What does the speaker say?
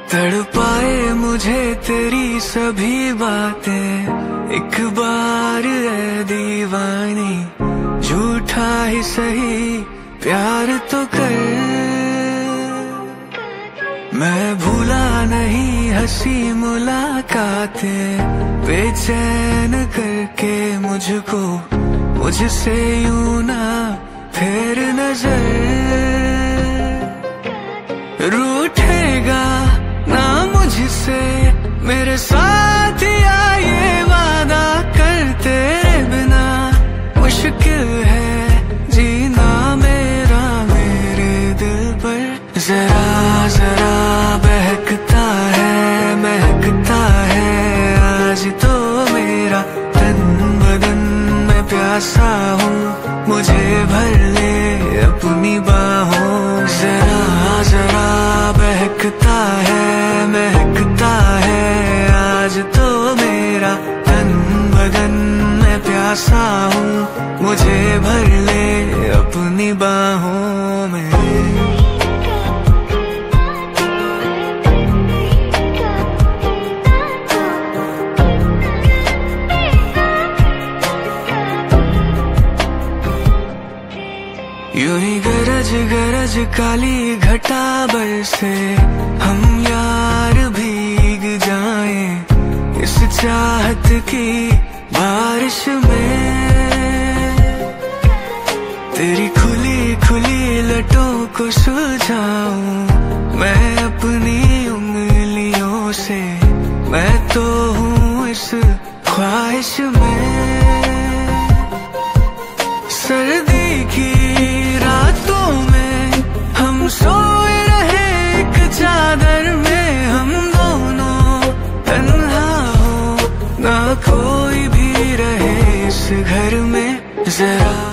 तड़पाए मुझे तेरी सभी बातें, एक बार ऐ दीवानी झूठा ही सही प्यार तो कर। मैं भूला नहीं हंसी मुलाकातें, बेचैन करके मुझको मुझसे यूं ना फेर नजर। रूठेगा ना मुझसे मेरे साथ या ये वादा कर, तेरे बिना मुश्किल है जीना मेरा मेरे दिल पर। जरा जरा बहकता है महकता है आज तो मेरा तन बदन, मैं प्यासा हूँ मुझे भर ले अपनी बाहों। जरा जरा बहकता है महकता है आज तो मेरा तन बदन, मैं प्यासा हूँ मुझे भर ले अपनी बाहों में। यूं ही गरज गरज काली घटा बरसे, हम यार भीग जाएं इस चाहत की बारिश में। तेरी खुली खुली लटों को सुलझाऊं मैं अपनी उंगलियों से, मैं तो हूँ इस ख्वाहिश में। सर्दी की रातों में हम सोए रहे एक चादर में, हम दोनों तन्हा हो ना कोई भी रहे इस घर में। जरा